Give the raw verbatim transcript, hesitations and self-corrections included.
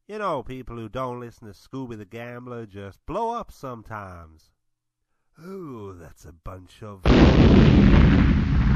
You know, people who don't listen to Scooby the Gambler just blow up sometimes. Oh, that's a bunch of...